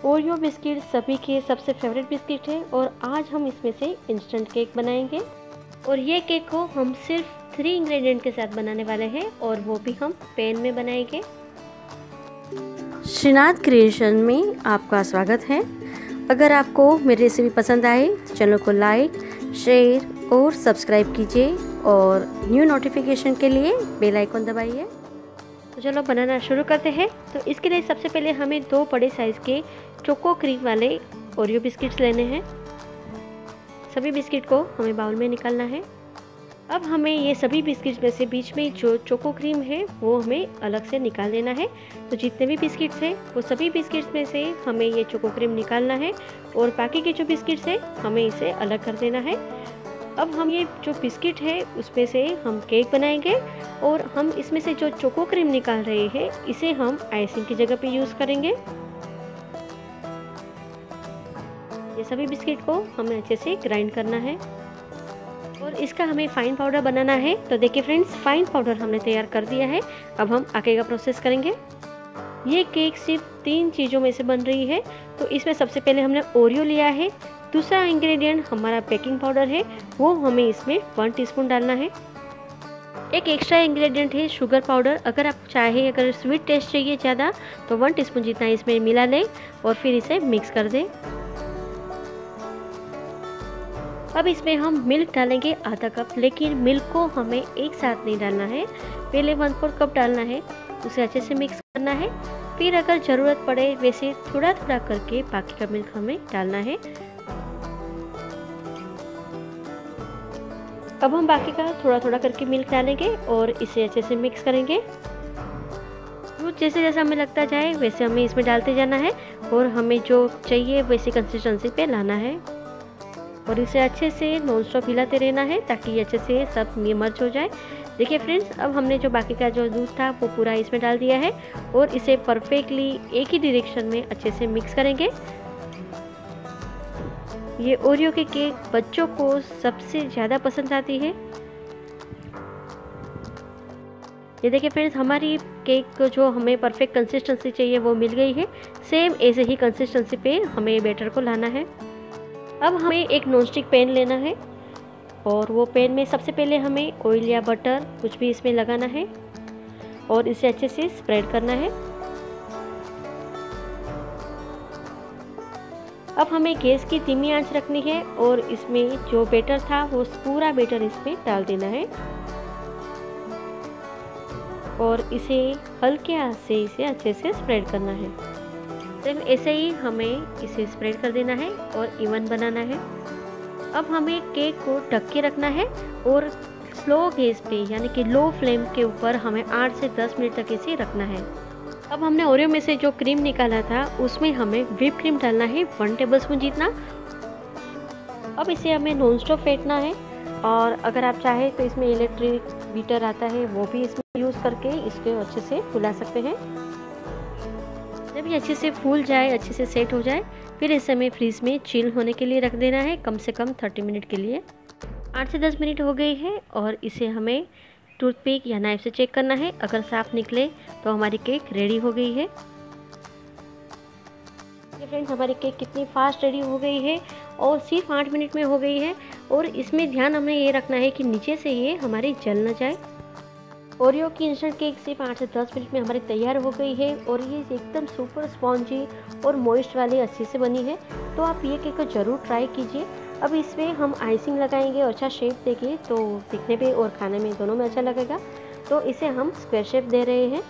Oreo biscuit सभी के सबसे फेवरेट बिस्किट है और आज हम इसमें से इंस्टेंट केक बनाएंगे। और ये केक को हम सिर्फ 3 इंग्रेडिएंट के साथ बनाने वाले हैं और वो भी हम पैन में बनाएंगे। श्रीनाथ क्रिएशन में आपका स्वागत है। अगर आपको मेरी रेसिपी पसंद आए तो चैनल को लाइक, शेयर और सब्सक्राइब कीजिए और न्यू नोटिफिकेशन के लिए बेल आइकन दबाइए। तो चलो बनाना शुरू करते हैं। तो इसके लिए सबसे पहले हमें 2 बड़े साइज़ के चोको क्रीम वाले ओरियो बिस्किट्स लेने हैं। सभी बिस्किट को हमें बाउल में निकालना है। अब हमें ये सभी बिस्किट्स में से बीच में जो चोको क्रीम है वो हमें अलग से निकाल देना है। तो जितने भी बिस्किट्स हैं वो सभी बिस्किट्स में से हमें ये चोको क्रीम निकालना है और बाकी के जो बिस्किट्स हैं हमें इसे अलग कर देना है। अब हम ये जो बिस्किट है उसमें से हम केक बनाएंगे और हम इसमें से जो चोको क्रीम निकाल रहे हैं इसे हम आइसिंग की जगह पे यूज़ करेंगे। ये सभी बिस्किट को हमें अच्छे से ग्राइंड करना है और इसका हमें फाइन पाउडर बनाना है। तो देखिए फ्रेंड्स, फाइन पाउडर हमने तैयार कर दिया है। अब हम आगे का प्रोसेस करेंगे। ये केक सिर्फ 3 चीज़ों में से बन रही है। तो इसमें सबसे पहले हमने ओरियो लिया है। दूसरा इंग्रेडिएंट हमारा बेकिंग पाउडर है, वो हमें इसमें 1 टीस्पून डालना है। एक एक्स्ट्रा इंग्रेडिएंट है शुगर पाउडर। अगर आप चाहे अगर स्वीट टेस्ट चाहिए ज़्यादा तो 1 टीस्पून जितना इसमें मिला लें और फिर इसे मिक्स कर दें। अब इसमें हम मिल्क डालेंगे आधा कप, लेकिन मिल्क को हमें एक साथ नहीं डालना है। पहले 1/4 कप डालना है, उसे अच्छे से मिक्स करना है। फिर अगर ज़रूरत पड़े वैसे थोड़ा थोड़ा करके बाकी का मिल्क हमें डालना है। अब हम बाकी का थोड़ा थोड़ा करके मिल्क डालेंगे और इसे अच्छे से मिक्स करेंगे। दूध जैसे जैसे हमें लगता जाए वैसे हमें इसमें डालते जाना है और हमें जो चाहिए वैसी कंसिस्टेंसी पे लाना है और इसे अच्छे से नॉन स्टॉप हिलाते रहना है ताकि ये अच्छे से सब मर्ज हो जाए। देखिए फ्रेंड्स, अब हमने जो बाकी का जो दूध था वो पूरा इसमें डाल दिया है और इसे परफेक्टली एक ही डायरेक्शन में अच्छे से मिक्स करेंगे। ये ओरियो के केक बच्चों को सबसे ज़्यादा पसंद आती है। ये देखिए फ्रेंड्स, हमारी केक को जो हमें परफेक्ट कंसिस्टेंसी चाहिए वो मिल गई है। सेम ऐसे ही कंसिस्टेंसी पे हमें बैटर को लाना है। अब हमें एक नॉनस्टिक पैन लेना है और वो पैन में सबसे पहले हमें ऑयल या बटर कुछ भी इसमें लगाना है और इसे अच्छे से स्प्रेड करना है। अब हमें गैस की धीमी आंच रखनी है और इसमें जो बैटर था वो पूरा बैटर इसमें डाल देना है और इसे हल्के हाथ से इसे अच्छे से स्प्रेड करना है। सिर्फ ऐसे ही हमें इसे स्प्रेड कर देना है और इवन बनाना है। अब हमें केक को ढक के रखना है और स्लो गैस पे यानी कि लो फ्लेम के ऊपर हमें 8 से 10 मिनट तक इसे रखना है। अब हमने ओरियो में से जो क्रीम निकाला था उसमें हमें व्हिप क्रीम डालना है 1 टेबलस्पून जितना। अब इसे हमें नॉन स्टॉप फेंटना है और अगर आप चाहे तो इसमें इलेक्ट्रिक बीटर आता है वो भी इसमें यूज़ करके इसको अच्छे से फुला सकते हैं। जब ये अच्छे से फूल जाए, अच्छे से सेट हो जाए, फिर इसे हमें फ्रीज में चिल होने के लिए रख देना है कम से कम 30 मिनट के लिए। 8 से 10 मिनट हो गई है और इसे हमें टूथपिक या नाइफ से चेक करना है। अगर साफ निकले तो हमारी केक रेडी हो गई है। ये फ्रेंड्स, हमारी केक कितनी फास्ट रेडी हो गई है और सिर्फ 8 मिनट में हो गई है। और इसमें ध्यान हमें ये रखना है कि नीचे से ये हमारी जल न जाए। ओरियो की इंस्टेंट केक सिर्फ 8 से 10 मिनट में हमारी तैयार हो गई है और ये एकदम सुपर स्पॉन्जी और मॉइस्ट वाली अच्छे से बनी है। तो आप ये केक को ज़रूर ट्राई कीजिए। अब इसमें हम आइसिंग लगाएंगे और अच्छा शेप देंगे तो दिखने पे और खाने में दोनों में अच्छा लगेगा। तो इसे हम स्क्वायर शेप दे रहे हैं।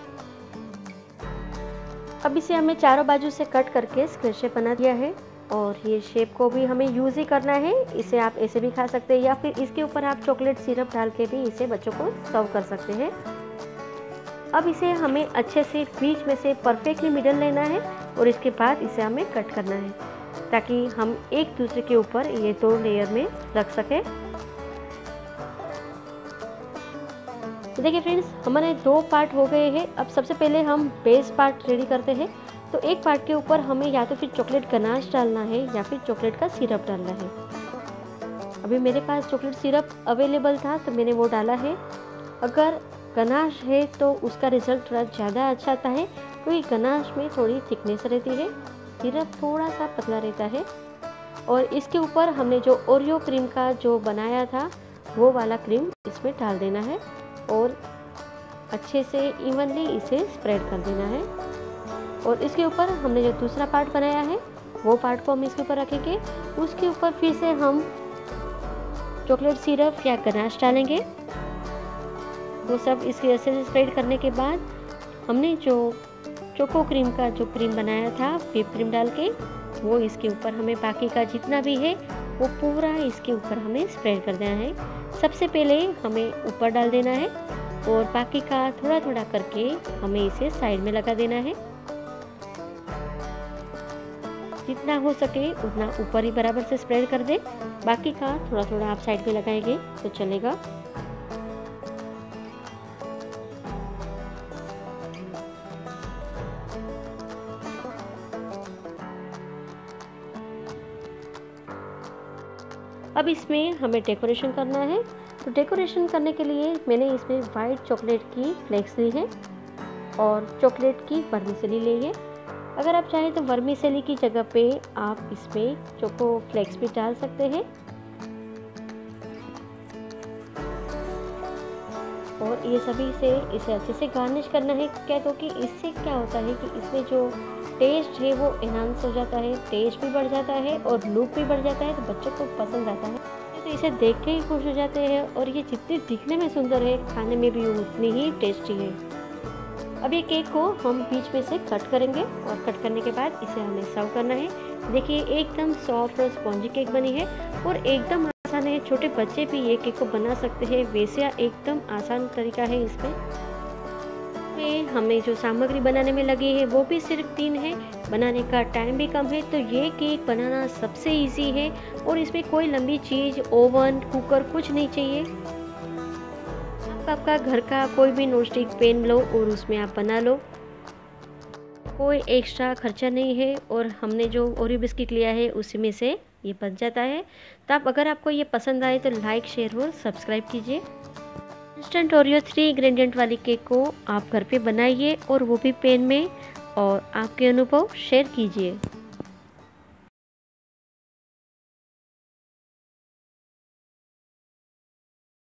अब इसे हमें चारों बाजू से कट करके स्क्वायर शेप बना दिया है और ये शेप को भी हमें यूज़ ही करना है। इसे आप ऐसे भी खा सकते हैं या फिर इसके ऊपर आप चॉकलेट सिरप डाल के भी इसे बच्चों को सर्व कर सकते हैं। अब इसे हमें अच्छे से बीच में से परफेक्टली मिडल लेना है और इसके बाद इसे हमें कट करना है ताकि हम एक दूसरे के ऊपर ये 2 लेयर में रख सकें। तो देखिए फ्रेंड्स, हमारे 2 पार्ट हो गए हैं। अब सबसे पहले हम बेस पार्ट रेडी करते हैं। तो एक पार्ट के ऊपर हमें या तो फिर चॉकलेट गनाश डालना है या फिर चॉकलेट का सिरप डालना है। अभी मेरे पास चॉकलेट सिरप अवेलेबल था तो मैंने वो डाला है। अगर गनाश है तो उसका रिजल्ट थोड़ा ज़्यादा अच्छा आता है क्योंकि गनाश में थोड़ी थिकनेस रहती है। सिरप थोड़ा सा पतला रहता है। और इसके ऊपर हमने जो ओरियो क्रीम का जो बनाया था वो वाला क्रीम इसमें डाल देना है और अच्छे से इवनली इसे स्प्रेड कर देना है। और इसके ऊपर हमने जो दूसरा पार्ट बनाया है वो पार्ट को हम इसके ऊपर रखेंगे। उसके ऊपर फिर से हम चॉकलेट सिरप या गनाश डालेंगे। वो सब इसके अच्छे से स्प्रेड करने के बाद हमने जो चोको क्रीम का जो क्रीम बनाया था व्हिप क्रीम डाल के वो इसके ऊपर हमें बाकी का जितना भी है वो पूरा इसके ऊपर हमें स्प्रेड कर देना है। सबसे पहले हमें ऊपर डाल देना है और बाकी का थोड़ा थोड़ा करके हमें इसे साइड में लगा देना है। जितना हो सके उतना ऊपर ही बराबर से स्प्रेड कर दे, बाकी का थोड़ा थोड़ा आप साइड में लगाएंगे तो चलेगा। अब इसमें हमें डेकोरेशन करना है। तो डेकोरेशन करने के लिए मैंने इसमें वाइट चॉकलेट की फ्लेक्स ली है और चॉकलेट की वर्मिसेली ली है। अगर आप चाहें तो वर्मिसेली की जगह पे आप इसमें चोको फ्लेक्स भी डाल सकते हैं। और ये सभी से इसे अच्छे से गार्निश करना है। क्या तो कि इससे क्या होता है कि इसमें जो टेस्ट है वो एनहांस हो जाता है, टेस्ट भी बढ़ जाता है और लुक भी बढ़ जाता है, तो बच्चों को पसंद आता है। तो इसे देख के ही खुश हो जाते हैं और ये जितनी दिखने में सुंदर है खाने में भी उतनी ही टेस्टी है। अब ये केक को हम बीच में से कट करेंगे और कट करने के बाद इसे हमें सर्व करना है। देखिए एकदम सॉफ्ट और स्पॉन्जी केक बनी है और एकदम आसान है। छोटे बच्चे भी ये केक को बना सकते हैं, वैसे एकदम आसान तरीका है। इसमें हमें जो सामग्री बनाने में लगी है वो भी सिर्फ 3 है, बनाने का टाइम भी कम है। तो ये केक बनाना सबसे इजी है और इसमें कोई लंबी चीज़ ओवन कुकर कुछ नहीं चाहिए। आपका घर का कोई भी नॉनस्टिक पैन लो और उसमें आप बना लो, कोई एक्स्ट्रा खर्चा नहीं है। और हमने जो ओरियो बिस्किट लिया है उसी में से ये बन जाता है। तो आप अगर आपको ये पसंद आए तो लाइक शेयर और सब्सक्राइब कीजिए। इंस्टेंट ओरियो 3 इंग्रेडिएंट वाली केक को आप घर पे बनाइए और वो भी पैन में, और आपके अनुभव शेयर कीजिए।